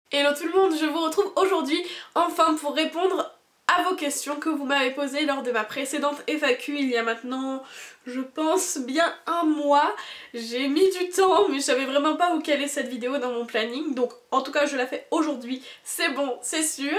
Hello tout le monde, je vous retrouve aujourd'hui enfin pour répondre à vos questions que vous m'avez posées lors de ma précédente FAQ il y a maintenant, je pense, bien un mois. J'ai mis du temps mais je savais vraiment pas où caler cette vidéo dans mon planning, donc en tout cas je la fais aujourd'hui, c'est bon, c'est sûr.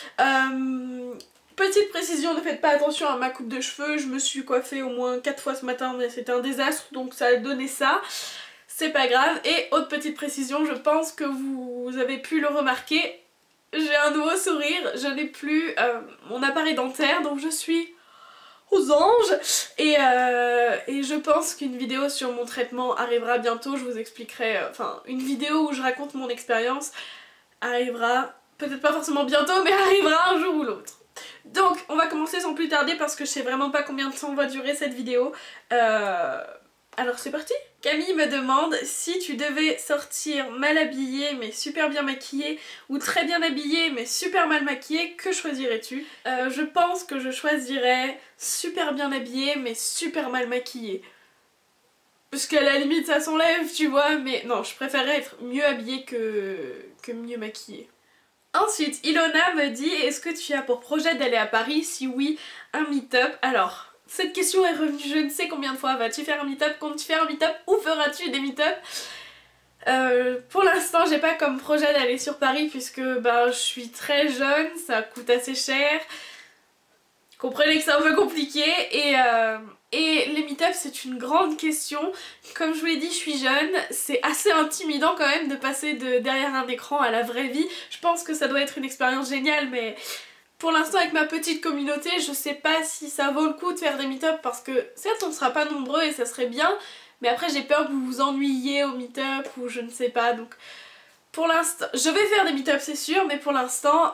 Petite précision, ne faites pas attention à ma coupe de cheveux, je me suis coiffée au moins 4 fois ce matin mais c'était un désastre donc ça a donné ça. C'est pas grave. Et autre petite précision, je pense que vous avez pu le remarquer, j'ai un nouveau sourire, je n'ai plus mon appareil dentaire donc je suis aux anges et je pense qu'une vidéo sur mon traitement arrivera bientôt, je vous expliquerai, enfin une vidéo où je raconte mon expérience arrivera, peut-être pas forcément bientôt mais arrivera un jour ou l'autre. Donc on va commencer sans plus tarder parce que je sais vraiment pas combien de temps va durer cette vidéo. Alors c'est parti. Camille me demande si tu devais sortir mal habillée mais super bien maquillée ou très bien habillée mais super mal maquillée, que choisirais-tu? Je pense que je choisirais super bien habillée mais super mal maquillée. Parce qu'à la limite ça s'enlève tu vois, mais non, je préférerais être mieux habillée que mieux maquillée. Ensuite, Ilona me dit, est-ce que tu as pour projet d'aller à Paris? Si oui, un meet-up. Alors, cette question est revenue je ne sais combien de fois. Vas-tu faire un meet-up? Comptes-tu faire un meet-up? Où feras-tu des meet-up? Pour l'instant, j'ai pas comme projet d'aller sur Paris puisque je suis très jeune, ça coûte assez cher. Comprenez que c'est un peu compliqué et les meet-ups c'est une grande question. Comme je vous l'ai dit, je suis jeune, c'est assez intimidant quand même de passer derrière un écran à la vraie vie. Je pense que ça doit être une expérience géniale mais pour l'instant avec ma petite communauté je sais pas si ça vaut le coup de faire des meet-ups parce que certes on ne sera pas nombreux et ça serait bien mais après j'ai peur que vous vous ennuyiez au meet-up ou je ne sais pas, donc pour l'instant je vais faire des meet-ups c'est sûr mais pour l'instant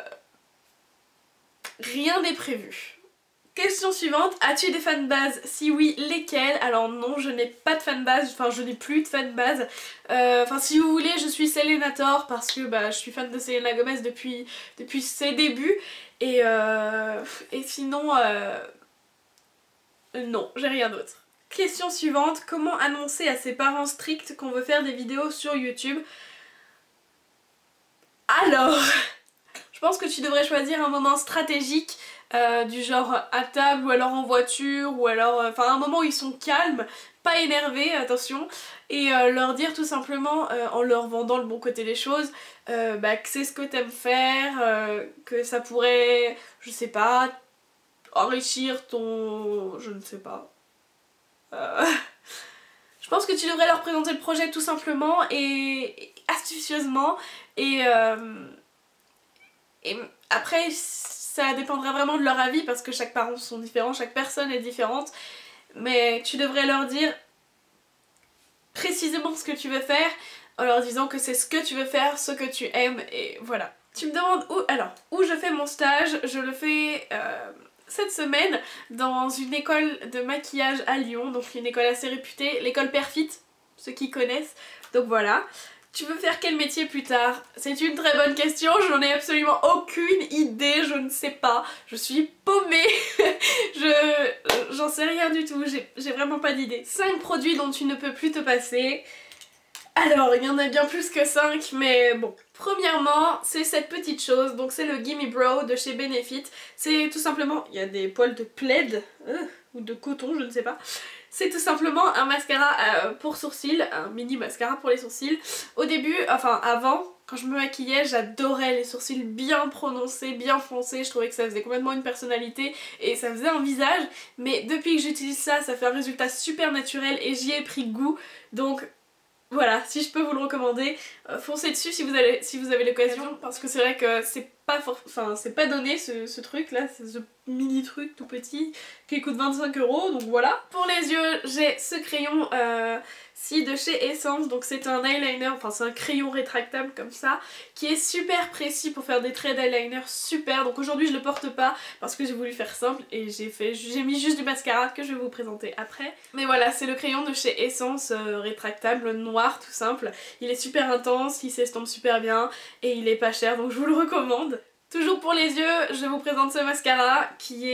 rien n'est prévu. Question suivante, as-tu des fanbases? Si oui, lesquels? Alors non, je n'ai pas de fanbase, enfin je n'ai plus de fanbase. Enfin si vous voulez, je suis Selenator parce que je suis fan de Selena Gomez depuis ses débuts. Et sinon, non, j'ai rien d'autre. Question suivante, comment annoncer à ses parents stricts qu'on veut faire des vidéos sur YouTube? Alors, je pense que tu devrais choisir un moment stratégique. Du genre à table ou alors en voiture ou alors enfin un moment où ils sont calmes, pas énervés, attention, et leur dire tout simplement en leur vendant le bon côté des choses que c'est ce que t'aimes faire, que ça pourrait, je sais pas, enrichir ton... je ne sais pas. Je pense que tu devrais leur présenter le projet tout simplement et astucieusement et après ça dépendra vraiment de leur avis parce que chaque parent sont différents, chaque personne est différente, mais tu devrais leur dire précisément ce que tu veux faire en leur disant que c'est ce que tu veux faire, ce que tu aimes et voilà. Tu me demandes où, alors, où je fais mon stage, je le fais cette semaine dans une école de maquillage à Lyon, donc une école assez réputée, l'école Perfit, ceux qui connaissent, donc voilà. Tu veux faire quel métier plus tard? C'est une très bonne question, je n'en ai absolument aucune idée, je ne sais pas. Je suis paumée, j'en sais rien du tout, j'ai vraiment pas d'idée. 5 produits dont tu ne peux plus te passer. Alors, il y en a bien plus que 5, mais bon. Premièrement, c'est cette petite chose, donc c'est le Gimme Brow de chez Benefit. C'est tout simplement, il y a des poils de plaid, ou de coton, je ne sais pas. C'est tout simplement un mascara pour sourcils, un mini mascara pour les sourcils. Au début, enfin avant, quand je me maquillais, j'adorais les sourcils bien prononcés, bien foncés. Je trouvais que ça faisait complètement une personnalité et ça faisait un visage. Mais depuis que j'utilise ça, ça fait un résultat super naturel et j'y ai pris goût. Donc voilà, si je peux vous le recommander, foncez dessus si vous avez l'occasion parce que c'est vrai que c'est pas donné ce truc là, c'est ce mini truc tout petit qui coûte 25 €, donc voilà. Pour les yeux, j'ai ce crayon ci de chez Essence, donc c'est un eyeliner, enfin c'est un crayon rétractable comme ça, qui est super précis pour faire des traits d'eyeliner super, donc aujourd'hui je le porte pas parce que j'ai voulu faire simple et j'ai mis juste du mascara que je vais vous présenter après. Mais voilà, c'est le crayon de chez Essence rétractable, noir tout simple, il est super intense, il s'estompe super bien et il est pas cher donc je vous le recommande. Toujours pour les yeux, je vous présente ce mascara qui est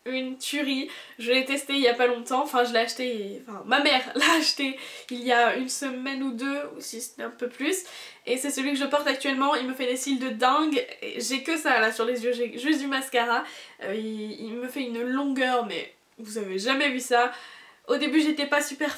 une tuerie. Je l'ai testé il y a pas longtemps, enfin je l'ai acheté, enfin ma mère l'a acheté il y a une semaine ou deux, ou si c'était un peu plus. Et c'est celui que je porte actuellement, il me fait des cils de dingue. J'ai que ça là sur les yeux, j'ai juste du mascara. Il me fait une longueur mais vous avez jamais vu ça. Au début j'étais pas super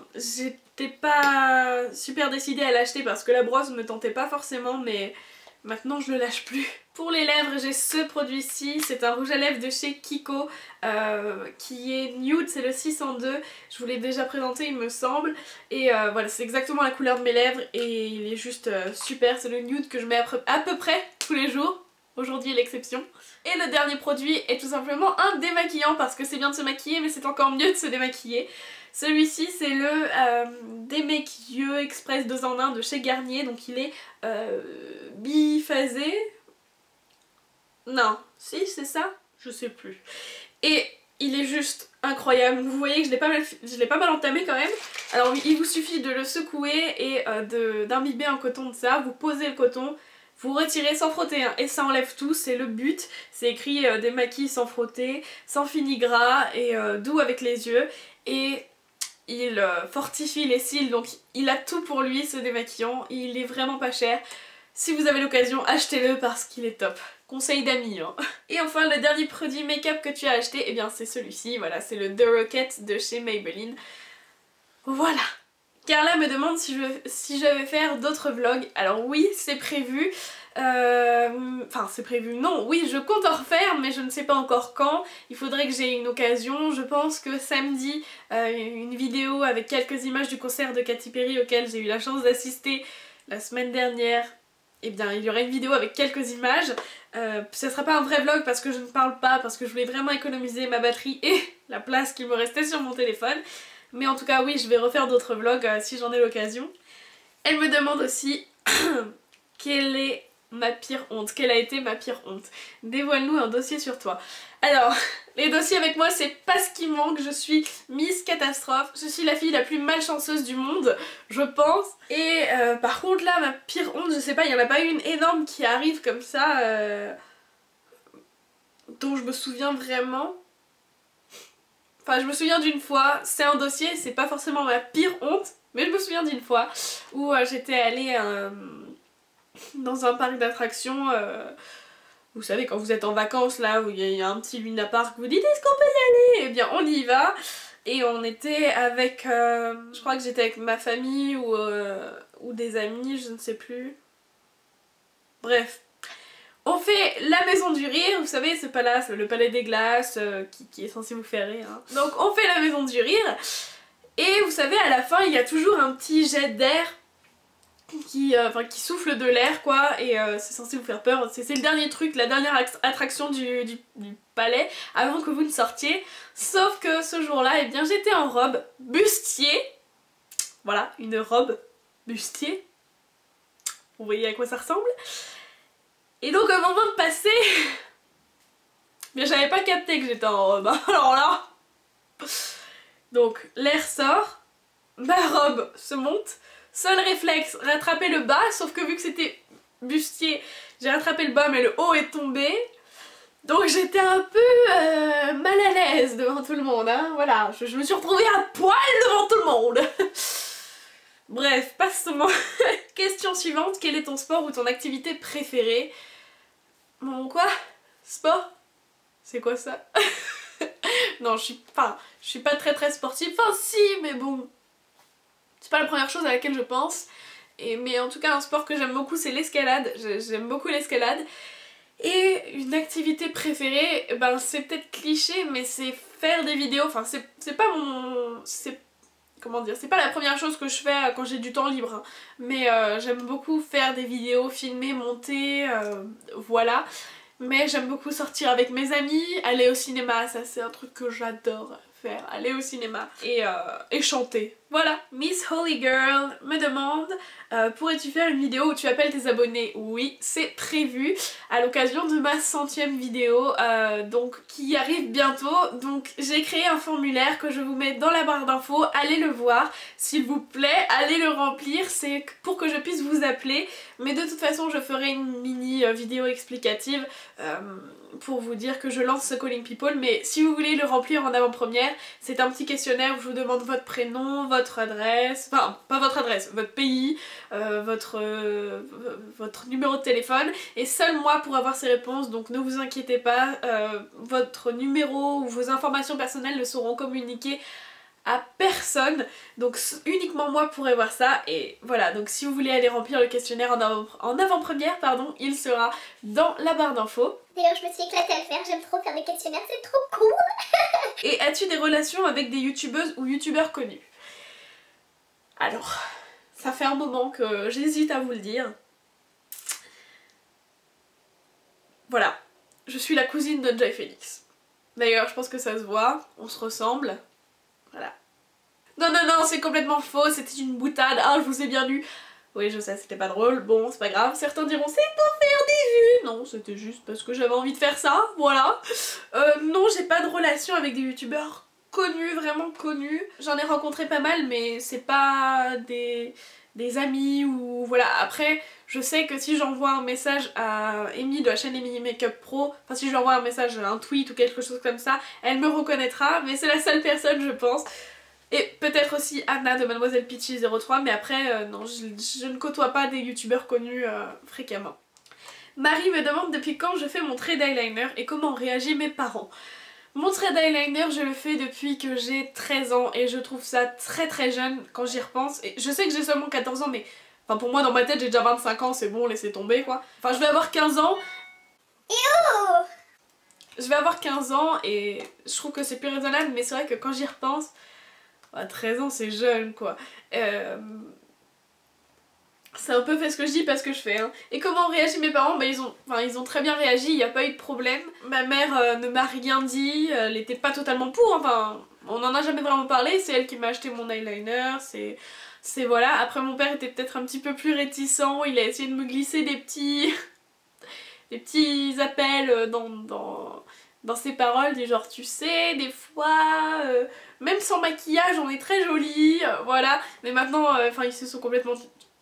décidée à l'acheter parce que la brosse me tentait pas forcément, mais maintenant je le lâche plus. Pour les lèvres j'ai ce produit-ci, c'est un rouge à lèvres de chez Kiko qui est nude, c'est le 602, je vous l'ai déjà présenté il me semble. Et voilà, c'est exactement la couleur de mes lèvres et il est juste super, c'est le nude que je mets à peu près tous les jours. Aujourd'hui est l'exception. Et le dernier produit est tout simplement un démaquillant parce que c'est bien de se maquiller mais c'est encore mieux de se démaquiller. Celui-ci c'est le démaquilleux express 2 en 1 de chez Garnier, donc il est biphasé. Non, si c'est ça, je sais plus. Et il est juste incroyable, vous voyez que je l'ai pas mal entamé quand même. Alors oui, il vous suffit de le secouer et d'imbiber un coton de ça, vous posez le coton, vous retirez sans frotter hein, et ça enlève tout, c'est le but. C'est écrit démaquille sans frotter, sans fini gras et doux avec les yeux. Et il fortifie les cils, donc il a tout pour lui ce démaquillant, il est vraiment pas cher. Si vous avez l'occasion, achetez-le parce qu'il est top. Conseil d'amis hein. Et enfin le dernier produit make-up que tu as acheté, eh bien c'est celui-ci, voilà, c'est le The Rocket de chez Maybelline. Voilà. Carla me demande si je vais faire d'autres vlogs. Alors oui, c'est prévu. Enfin c'est prévu, non, oui je compte en refaire mais je ne sais pas encore quand. Il faudrait que j'ai une occasion. Je pense que samedi, une vidéo avec quelques images du concert de Katy Perry auquel j'ai eu la chance d'assister la semaine dernière. Eh bien il y aura une vidéo avec quelques images. Ce sera pas un vrai vlog parce que je ne parle pas, parce que je voulais vraiment économiser ma batterie et la place qui me restait sur mon téléphone. Mais en tout cas oui, je vais refaire d'autres vlogs si j'en ai l'occasion. Elle me demande aussi quelle est ma pire honte, quelle a été ma pire honte. Dévoile-nous un dossier sur toi. Alors, les dossiers avec moi c'est pas ce qui manque, je suis Miss Catastrophe, je suis la fille la plus malchanceuse du monde, je pense. Et par contre là, ma pire honte, je sais pas, il y en a pas une énorme qui arrive comme ça, dont je me souviens vraiment. Enfin je me souviens d'une fois, c'est un dossier, c'est pas forcément ma pire honte, mais je me souviens d'une fois où j'étais allée dans un parc d'attractions, vous savez quand vous êtes en vacances là où il y a un petit Luna Park, vous dites est-ce qu'on peut y aller? Eh bien on y va. Et on était avec, je crois que j'étais avec ma famille ou des amis, je ne sais plus. Bref. On fait la maison du rire, vous savez ce palace, le palais des glaces qui est censé vous faire rire. Hein. Donc on fait la maison du rire et vous savez à la fin il y a toujours un petit jet d'air qui souffle de l'air quoi et c'est censé vous faire peur. C'est le dernier truc, la dernière attraction du palais avant que vous ne sortiez. Sauf que ce jour-là, eh bien j'étais en robe bustier. Voilà, une robe bustier. Vous voyez à quoi ça ressemble? Et donc au moment de passer, bien j'avais pas capté que j'étais en robe, hein. Alors là, donc l'air sort, ma robe se monte, seul réflexe, rattraper le bas, sauf que vu que c'était bustier, j'ai rattrapé le bas mais le haut est tombé. Donc j'étais un peu mal à l'aise devant tout le monde, hein. Voilà, je me suis retrouvée à poil devant tout le monde. Bref, passons. Question suivante, quel est ton sport ou ton activité préférée? Mon quoi? Sport? C'est quoi ça? Non, je suis pas très sportive. Enfin si, mais bon. C'est pas la première chose à laquelle je pense. Mais en tout cas, un sport que j'aime beaucoup, c'est l'escalade. J'aime beaucoup l'escalade. Et une activité préférée, ben c'est peut-être cliché, mais c'est faire des vidéos. Enfin, c'est pas mon... Comment dire, c'est pas la première chose que je fais quand j'ai du temps libre, hein. Mais j'aime beaucoup faire des vidéos, filmer, monter, voilà. Mais j'aime beaucoup sortir avec mes amis, aller au cinéma, ça c'est un truc que j'adore faire, aller au cinéma et chanter. Voilà, Miss Holy Girl me demande pourrais-tu faire une vidéo où tu appelles tes abonnés? Oui, c'est prévu à l'occasion de ma 100e vidéo donc qui arrive bientôt. Donc j'ai créé un formulaire que je vous mets dans la barre d'infos, allez le voir s'il vous plaît, allez le remplir, c'est pour que je puisse vous appeler. Mais de toute façon je ferai une mini vidéo explicative pour vous dire que je lance ce Calling People. Mais si vous voulez le remplir en avant-première, c'est un petit questionnaire où je vous demande votre prénom, votre adresse, enfin pas votre adresse, votre pays, votre numéro de téléphone, et seul moi pour avoir ces réponses, donc ne vous inquiétez pas, votre numéro ou vos informations personnelles ne seront communiquées à personne, donc uniquement moi pourrai voir ça. Et voilà, donc si vous voulez aller remplir le questionnaire en avant-première, pardon, il sera dans la barre d'infos. D'ailleurs je me suis éclatée à le faire, j'aime trop faire des questionnaires, c'est trop cool. Et as-tu des relations avec des youtubeuses ou youtubeurs connus? Alors, ça fait un moment que j'hésite à vous le dire. Voilà, je suis la cousine de Jay Phoenix. D'ailleurs, je pense que ça se voit, on se ressemble. Voilà. Non, non, non, c'est complètement faux, c'était une boutade. Ah, je vous ai bien lu. Oui, je sais, c'était pas drôle. Bon, c'est pas grave. Certains diront c'est pour faire des vues. Non, c'était juste parce que j'avais envie de faire ça, voilà. Non, j'ai pas de relation avec des youtubeurs connus, vraiment connus. J'en ai rencontré pas mal, mais c'est pas des amis ou voilà. Après, je sais que si j'envoie un message à Amy de la chaîne Amy Makeup Pro, enfin si je lui envoie un message, un tweet ou quelque chose comme ça, elle me reconnaîtra, mais c'est la seule personne je pense. Et peut-être aussi Anna de Mademoiselle Peachy 03, mais après non, je ne côtoie pas des youtubeurs connus fréquemment. Marie me demande depuis quand je fais mon trait d'eyeliner et comment ont réagi mes parents. Mon trait d'eyeliner, je le fais depuis que j'ai 13 ans et je trouve ça très très jeune quand j'y repense. Et je sais que j'ai seulement 14 ans, mais enfin pour moi dans ma tête j'ai déjà 25 ans, c'est bon, laissez tomber quoi. Enfin je vais avoir 15 ans. Je vais avoir 15 ans et je trouve que c'est plus raisonnable, mais c'est vrai que quand j'y repense, bah, 13 ans c'est jeune quoi. C'est un peu fait ce que je dis, pas ce que je fais. Hein. Et comment ont réagi mes parents? Bah ils ont très bien réagi, il n'y a pas eu de problème. Ma mère ne m'a rien dit, elle était pas totalement pour, enfin on n'en a jamais vraiment parlé, c'est elle qui m'a acheté mon eyeliner, c'est voilà. Après mon père était peut-être un petit peu plus réticent, il a essayé de me glisser des petits appels dans ses paroles, du genre tu sais, des fois, même sans maquillage on est très jolie, voilà. Mais maintenant, enfin ils se sont complètement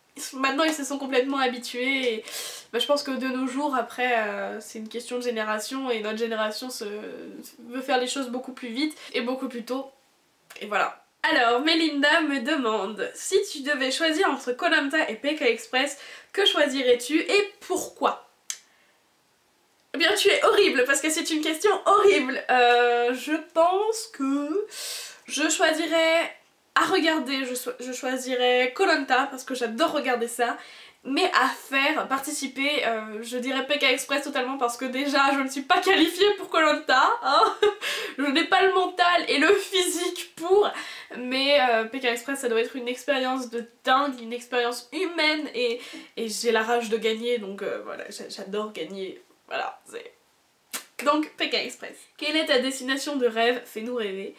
habitués et bah, je pense que de nos jours après c'est une question de génération et notre génération veut faire les choses beaucoup plus vite et beaucoup plus tôt et voilà. Alors Melinda me demande si tu devais choisir entre Koh Lanta et PK Express, que choisirais-tu et pourquoi? Eh bien tu es horrible parce que c'est une question horrible. Je pense que je choisirais à regarder, je choisirais Koh Lanta parce que j'adore regarder ça, mais à faire, participer, je dirais PK Express totalement parce que déjà je ne suis pas qualifiée pour Koh Lanta, hein. Je n'ai pas le mental et le physique pour, mais PK Express ça doit être une expérience de dingue, une expérience humaine et j'ai la rage de gagner donc voilà, j'adore gagner, voilà, c'est... Donc PK Express. Quelle est ta destination de rêve? Fais-nous rêver.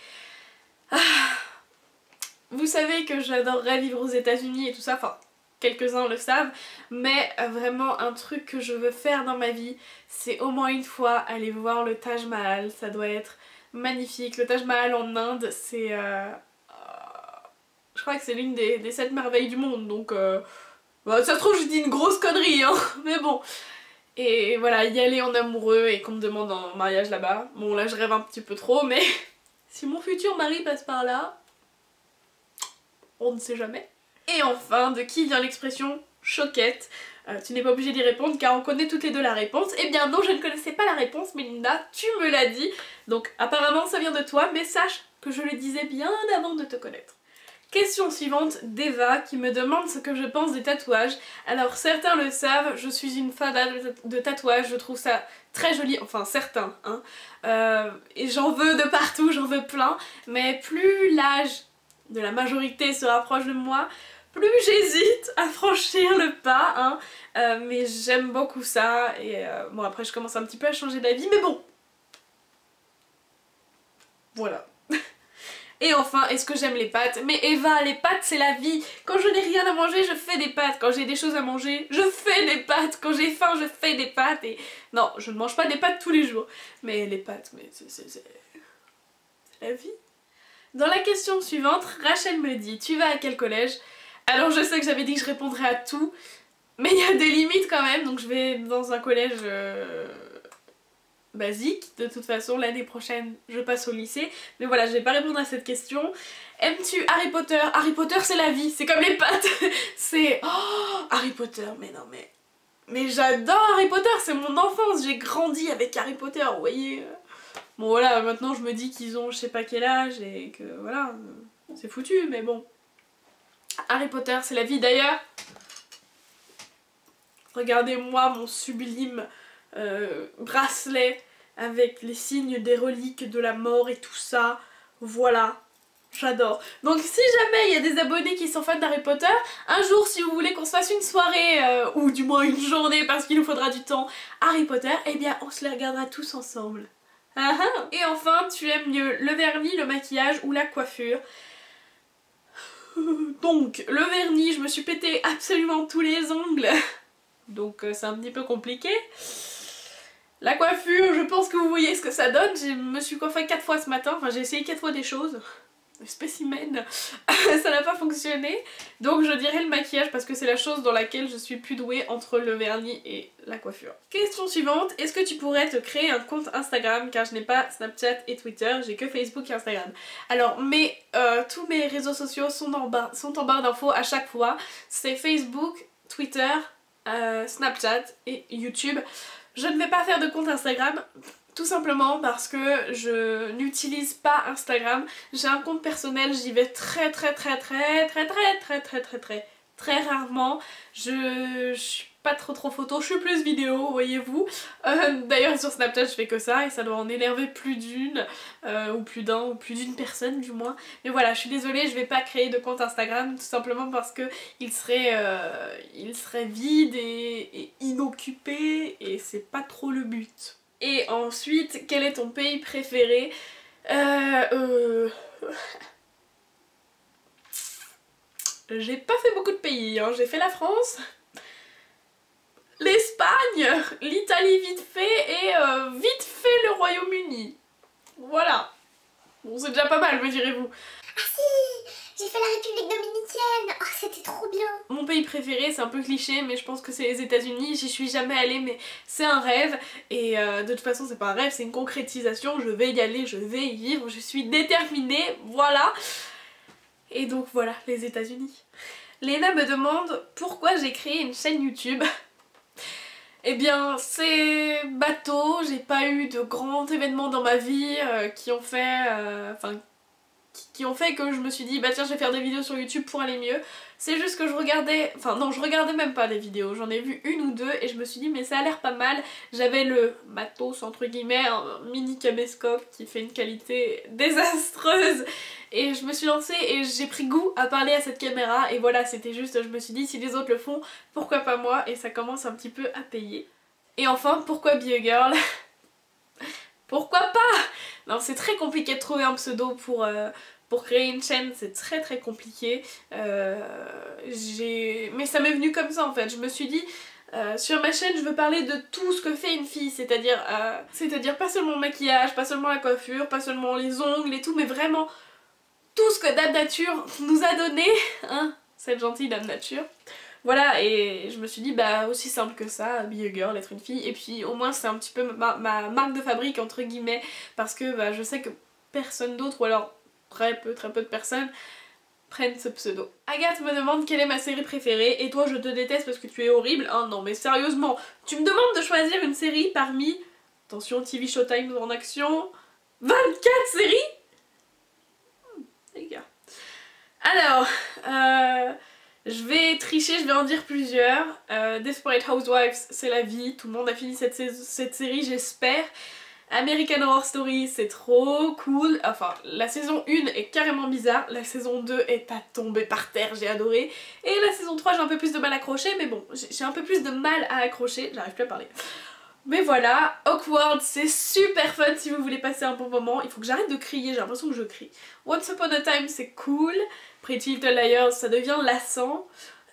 Vous savez que j'adorerais vivre aux États-Unis et tout ça, enfin quelques-uns le savent, mais vraiment un truc que je veux faire dans ma vie, c'est au moins une fois aller voir le Taj Mahal, ça doit être magnifique. Le Taj Mahal en Inde, c'est... je crois que c'est l'une des 7 merveilles du monde, donc... bah, ça se trouve je dis une grosse connerie, hein, mais bon... Et voilà, y aller en amoureux et qu'on me demande en mariage là-bas. Bon là je rêve un petit peu trop, mais si mon futur mari passe par là... on ne sait jamais. Et enfin, de qui vient l'expression choquette? Tu n'es pas obligée d'y répondre car on connaît toutes les deux la réponse. Eh bien non, je ne connaissais pas la réponse, Melinda, tu me l'as dit. Donc apparemment ça vient de toi, mais sache que je le disais bien avant de te connaître. Question suivante d'Eva qui me demande ce que je pense des tatouages. Alors certains le savent, je suis une fada de tatouages, je trouve ça très joli, enfin certains, hein. Et j'en veux de partout, j'en veux plein, mais plus l'âge de la majorité se rapproche de moi, plus j'hésite à franchir le pas, hein. Mais j'aime beaucoup ça et bon après je commence un petit peu à changer d'avis, mais bon. Voilà. Et enfin, est-ce que j'aime les pâtes? Mais Eva, les pâtes c'est la vie. Quand je n'ai rien à manger, je fais des pâtes. Quand j'ai des choses à manger, je fais des pâtes. Quand j'ai faim, je fais des pâtes. Et non, je ne mange pas des pâtes tous les jours. Mais les pâtes, mais c'est la vie. Dans la question suivante, Rachel me dit, tu vas à quel collège? Alors je sais que j'avais dit que je répondrais à tout, mais il y a des limites quand même, donc je vais dans un collège basique. De toute façon, l'année prochaine, je passe au lycée. Mais voilà, je vais pas répondre à cette question. Aimes-tu Harry Potter? Harry Potter, c'est la vie, c'est comme les pâtes. C'est... Oh, Harry Potter, mais non mais... Mais j'adore Harry Potter, c'est mon enfance, j'ai grandi avec Harry Potter, vous voyez. Bon voilà, maintenant je me dis qu'ils ont je sais pas quel âge et que voilà, c'est foutu, mais bon. Harry Potter, c'est la vie. D'ailleurs, regardez-moi mon sublime bracelet avec les signes des reliques de la mort et tout ça. Voilà, j'adore. Donc si jamais il y a des abonnés qui sont fans d'Harry Potter, un jour si vous voulez qu'on se fasse une soirée, ou du moins une journée parce qu'il nous faudra du temps, Harry Potter, eh bien on se les regardera tous ensemble. Et enfin, tu aimes mieux le vernis, le maquillage ou la coiffure? Donc, le vernis, je me suis pété absolument tous les ongles. Donc c'est un petit peu compliqué. La coiffure, je pense que vous voyez ce que ça donne. Je me suis coiffée 4 fois ce matin. Enfin, j'ai essayé 4 fois des choses. Spécimen, ça n'a pas fonctionné. Donc je dirais le maquillage parce que c'est la chose dans laquelle je suis plus douée entre le vernis et la coiffure. Question suivante, est-ce que tu pourrais te créer un compte Instagram? Car je n'ai pas Snapchat et Twitter, j'ai que Facebook et Instagram. Alors tous mes réseaux sociaux sont en barre d'infos à chaque fois. C'est Facebook, Twitter, Snapchat et YouTube. Je ne vais pas faire de compte Instagram. Tout simplement parce que je n'utilise pas Instagram. J'ai un compte personnel, j'y vais très rarement. Je suis pas trop photo, je suis plus vidéo, voyez-vous. D'ailleurs sur Snapchat je fais que ça et ça doit en énerver plus d'une, ou plus d'un, ou plus d'une personne du moins. Mais voilà, je suis désolée, je vais pas créer de compte Instagram tout simplement parce que il serait vide et inoccupé et c'est pas trop le but. Et ensuite, quel est ton pays préféré? J'ai pas fait beaucoup de pays, hein. J'ai fait la France, l'Espagne, l'Italie vite fait et vite fait le Royaume-Uni. Voilà. Bon, c'est déjà pas mal, me direz-vous. Ah si, j'ai fait la République dominicaine. Oh, c'était trop bien. Mon pays préféré, c'est un peu cliché, mais je pense que c'est les États-Unis. J'y suis jamais allée, mais c'est un rêve. Et de toute façon, c'est pas un rêve, c'est une concrétisation. Je vais y aller, je vais y vivre. Je suis déterminée, voilà. Et donc voilà, les États-Unis. Léna me demande pourquoi j'ai créé une chaîne YouTube. Eh bien, c'est bateau. J'ai pas eu de grands événements dans ma vie qui ont fait, qui ont fait que je me suis dit bah tiens je vais faire des vidéos sur YouTube pour aller mieux. C'est juste que je regardais, enfin non je regardais même pas les vidéos, j'en ai vu une ou deux et je me suis dit mais ça a l'air pas mal. J'avais le matos entre guillemets, un mini caméscope qui fait une qualité désastreuse et je me suis lancée et j'ai pris goût à parler à cette caméra et voilà c'était juste, je me suis dit si les autres le font pourquoi pas moi, et ça commence un petit peu à payer. Et enfin pourquoi Be a Girl? Pourquoi pas? Non, c'est très compliqué de trouver un pseudo pour créer une chaîne, c'est très compliqué. Mais ça m'est venu comme ça en fait, je me suis dit sur ma chaîne je veux parler de tout ce que fait une fille, c'est-à-dire pas seulement le maquillage, pas seulement la coiffure, pas seulement les ongles et tout, mais vraiment tout ce que Dame Nature nous a donné, hein, cette gentille Dame Nature. Voilà, et je me suis dit bah aussi simple que ça, be a girl, être une fille, et puis au moins c'est un petit peu ma marque de fabrique entre guillemets, parce que bah, je sais que personne d'autre, ou alors très peu de personnes prennent ce pseudo. Agathe me demande quelle est ma série préférée, et toi je te déteste parce que tu es horrible, hein non mais sérieusement, tu me demandes de choisir une série parmi, attention TV Showtime en action, 24 séries? Les gars. Alors, je vais tricher, je vais en dire plusieurs. Desperate Housewives, c'est la vie, tout le monde a fini cette série, j'espère. American Horror Story, c'est trop cool. Enfin, la saison 1 est carrément bizarre, la saison 2 est à tomber par terre, j'ai adoré. Et la saison 3, j'ai un peu plus de mal à accrocher, mais bon, j'ai un peu plus de mal à accrocher, j'arrive plus à parler. Mais voilà, Awkward c'est super fun si vous voulez passer un bon moment. Il faut que j'arrête de crier, j'ai l'impression que je crie. Once Upon a Time c'est cool. Pretty Little Liars ça devient lassant.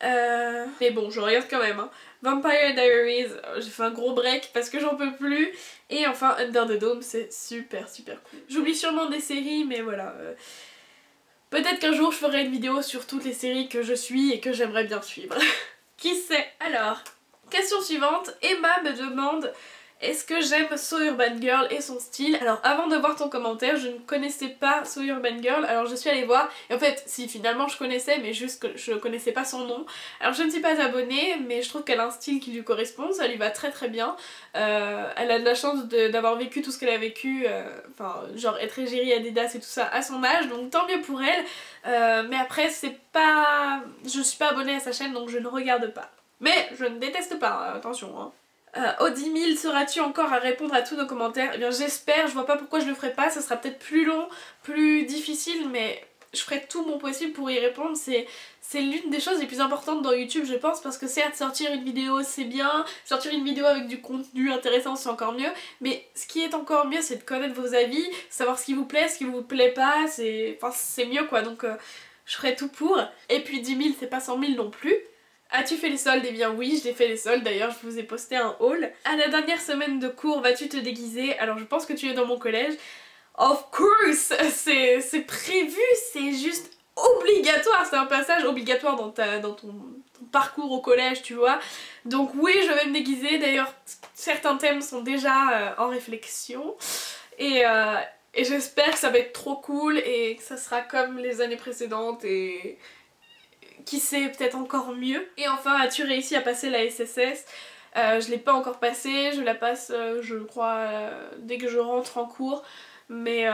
Mais bon, je regarde quand même. Hein. Vampire Diaries, j'ai fait un gros break parce que j'en peux plus. Et enfin Under the Dome c'est super cool. J'oublie sûrement des séries mais voilà. Peut-être qu'un jour je ferai une vidéo sur toutes les séries que je suis et que j'aimerais bien suivre. Qui sait? Alors, question suivante, Emma me demande est-ce que j'aime So Urban Girl et son style? Alors avant de voir ton commentaire, je ne connaissais pas So Urban Girl, alors je suis allée voir, et en fait si finalement je connaissais mais juste que je connaissais pas son nom. Alors je ne suis pas abonnée mais je trouve qu'elle a un style qui lui correspond, ça lui va très bien. Elle a de la chance d'avoir vécu tout ce qu'elle a vécu, enfin genre être égérie Adidas et tout ça à son âge, donc tant mieux pour elle. Mais après c'est pas... je suis pas abonnée à sa chaîne donc je ne regarde pas. Mais je ne déteste pas, attention hein. Au 10 000, seras-tu encore à répondre à tous nos commentaires? Eh bien j'espère, je vois pas pourquoi je le ferai pas, ça sera peut-être plus long, plus difficile, mais je ferai tout mon possible pour y répondre. C'est l'une des choses les plus importantes dans YouTube je pense, parce que certes sortir une vidéo c'est bien, sortir une vidéo avec du contenu intéressant c'est encore mieux, mais ce qui est encore mieux c'est de connaître vos avis, savoir ce qui vous plaît, ce qui vous plaît pas, c'est mieux quoi, donc je ferai tout pour. Et puis 10 000 c'est pas 100 000 non plus. As-tu fait les soldes? Eh bien oui, j'ai fait les soldes, d'ailleurs je vous ai posté un haul. À la dernière semaine de cours, vas-tu te déguiser? Alors je pense que tu es dans mon collège. Of course, c'est prévu, c'est juste obligatoire, c'est un passage obligatoire dans ton parcours au collège, tu vois. Donc oui, je vais me déguiser, d'ailleurs certains thèmes sont déjà en réflexion. Et j'espère que ça va être trop cool et que ça sera comme les années précédentes et... qui sait, peut-être encore mieux. Et enfin, as-tu réussi à passer la SSS? Je l'ai pas encore passée, je la passe je crois dès que je rentre en cours, mais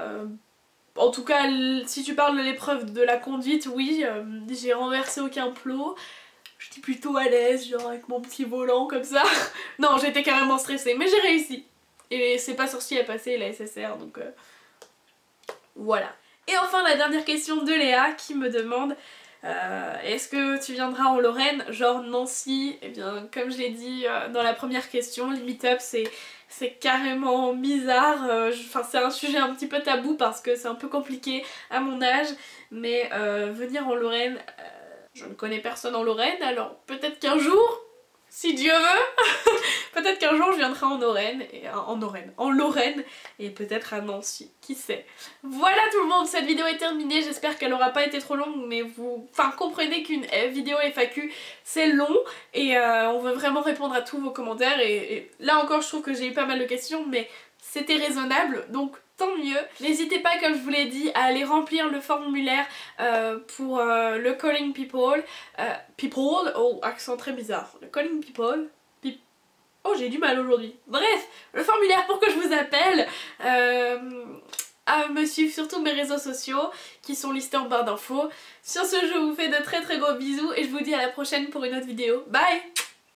en tout cas si tu parles de l'épreuve de la conduite, oui, j'ai renversé aucun plot, j'étais plutôt à l'aise, genre avec mon petit volant comme ça. Non, j'étais carrément stressée, mais j'ai réussi. Et c'est pas sorti à passer la SSR, donc voilà. Et enfin la dernière question de Léa qui me demande est-ce que tu viendras en Lorraine, genre Nancy? Eh bien comme je l'ai dit dans la première question, les meet-up c'est carrément bizarre, enfin c'est un sujet un petit peu tabou parce que c'est un peu compliqué à mon âge, mais venir en Lorraine, je ne connais personne en Lorraine, alors peut-être qu'un jour, si Dieu veut, peut-être qu'un jour je viendrai en Lorraine, et peut-être à Nancy, qui sait. Voilà tout le monde, cette vidéo est terminée, j'espère qu'elle aura pas été trop longue, mais vous comprenez qu'une vidéo FAQ c'est long, et on veut vraiment répondre à tous vos commentaires, et là encore je trouve que j'ai eu pas mal de questions, mais c'était raisonnable, donc tant mieux. N'hésitez pas, comme je vous l'ai dit, à aller remplir le formulaire pour le Calling People. People, oh accent très bizarre. Le Calling People. Oh j'ai du mal aujourd'hui. Bref, le formulaire pour que je vous appelle. À me suivre sur tous mes réseaux sociaux qui sont listés en barre d'infos. Sur ce, je vous fais de très gros bisous et je vous dis à la prochaine pour une autre vidéo. Bye!